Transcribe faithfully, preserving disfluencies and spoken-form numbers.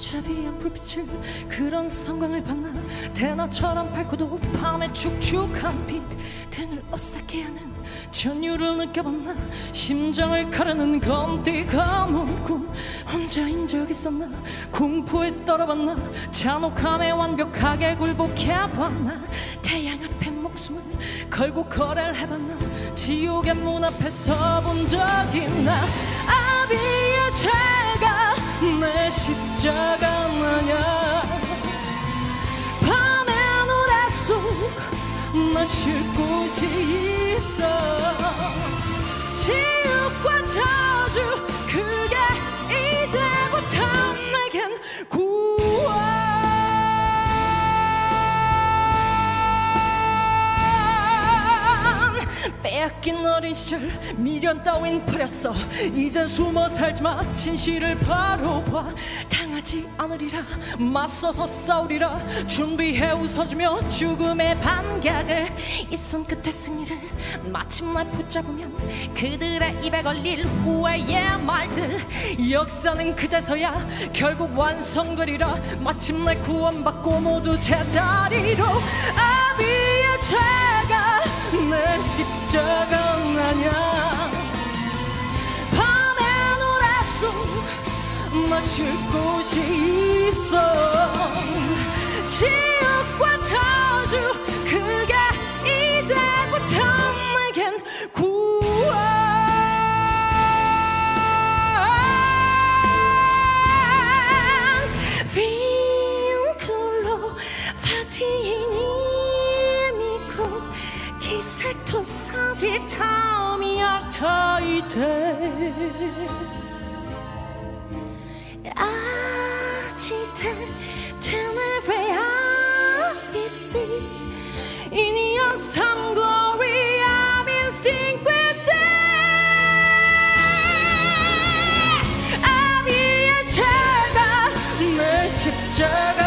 무자비한 불빛을 그런 성광을 봤나. 대나처럼 밝고도 밤에 축축한 빛 등을 오싹해 하는 전율을 느껴봤나. 심장을 가르는 검디 검은 꿈 혼자인 적 있었나. 공포에 떨어봤나. 잔혹함에 완벽하게 굴복해봤나. 태양 앞에 목숨을 걸고 거래를 해봤나. 지옥의 문 앞에 서본 적 있나. 아비의 죄가 내 십자가 마냥 밤의 노래 속 마실 곳이 있어. 지옥과 저주 그게 이제부터 내겐 구원. 빼앗긴 어린 시절 미련 따윈 버렸어. 이젠 숨어 살지마. 진실을 바로 봐. 당하지 않으리라. 맞서서 싸우리라. 준비해 웃어주며 죽음의 반격을. 이 손끝의 승리를 마침내 붙잡으면 그들의 입에 걸릴 후회의 말들. 역사는 그제서야 결국 완성되리라. 마침내 구원받고 모두 제자리로. 아비의 죄가 내 십자가 마냥 밤의 노래 속 마실 곳이 있어. 지옥과 저주 그게 이제부터 내겐 구원. 윙클로 파티니 Ti sektor sagittamiaktaite Agite tenerea fisi Inios tam gloria instinquite Abi의 죄가 내 십자가